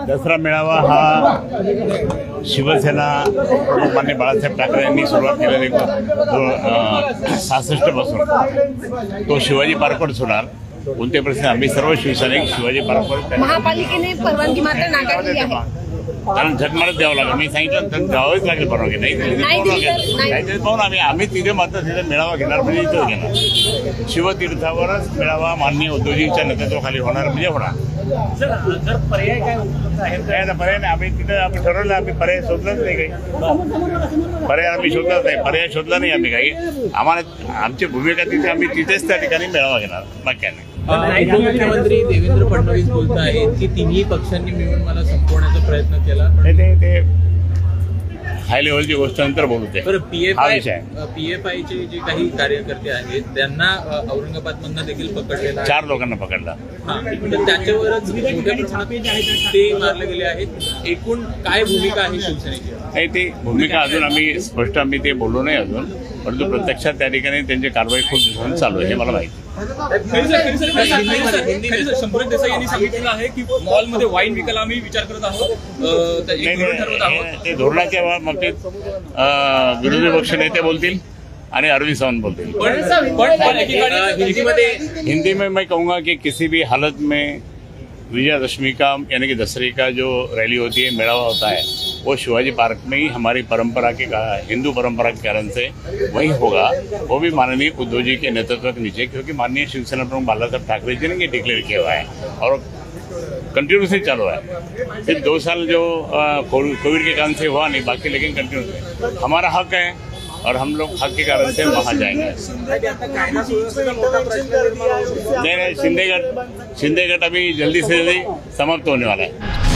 दसरा मेळावा हा शिवसेना प्रमुख माननीय बाळासाहेब ठाकरे यांनी सुरुवात केलेली 66 पासून तो शिवाजी पार्कवर होणार. कोणते प्रश्न आम्ही सर्व शिवसैनिक शिवाजी पार्कवर. महापालिकेने परवानगी मात्र नाकारली आहे. कारण झटमारच द्यावं लागेल. मी सांगितलं तर द्यावंच लागेल परवानगी. नाही पाहून आम्ही तिथे मात्र तिथे मेळावा घेणार म्हणजे इथं घेणार. शिवतीर्थावरच मेळावा माननीय उद्योजींच्या नेतृत्वाखाली होणार म्हणजे होणार. पर्याय काय पर्याय नाही. आम्ही तिथे आम्ही ठरवलं. आम्ही पर्याय शोधलाच नाही काही. पर्याय आम्ही शोधलाच नाही. पर्याय शोधला नाही आम्ही काही. आम्हाला आमची भूमिका तिथे आम्ही तिथेच त्या ठिकाणी मेळावा घेणार. बाकी नाही. उपमुख्यमंत्री देवेंद्र फडणवीस बोलत आहेत की तिन्ही पक्षांनी मिळून मला संपवण्याचा प्रयत्न केला. ते हाय लेवलची गोष्ट नंतर बोलते. बरं, पीएफआयचे जे काही कार्यकर्ते आहेत त्यांना औरंगाबादमधनं देखील पकडलेलं. 4 लोकांना पकडला. तर त्याच्यावरच मोठ्या प्रमाणात ते मारले गेले आहेत. एकूण काय भूमिका आहे शिवसेनेची? नाही, ती भूमिका अजून आम्ही स्पष्ट ते बोललो नाही अजून. परंतु प्रत्यक्षात त्या ठिकाणी त्यांची कारवाई खूप दिवसांनी चालू आहे हे मला माहिती. शंभरक देसाई यांनी सांगितलेलं आहे की मॉलमध्ये वाईन विकायला आम्ही विचार करत आहोत. ते धोरणाच्या बाबतीत विरोधी पक्ष नेते बोलतील आणि अरविंद सावंत बोलतील. हिंदी में मैं कहूँगा कि किसी भी हालत में विजयादशमी का यानी कि दशहरे का जो रैली होती है, मेड़ावा होता है, वो शिवाजी पार्क में ही हमारी परंपरा के हिंदू परंपरा के कारण से वही होगा. वो भी माननीय उद्धव जी के नेतृत्व के नीचे, क्योंकि माननीय शिवसेना प्रमुख बाळासाहेब ठाकरे जी ने ये डिक्लेयर किया हुआ है और कंटिन्यूसली चालू है. सिर्फ 2 साल जो कोविड के कारण से हुआ नहीं, बाकी लेकिन कंटिन्यूसली हमारा हक है और हम लोग हक के कारण से वहाँ जाएंगे. नहीं, शिंदे गट अभी जल्दी से जल्दी समाप्त होने वाला है.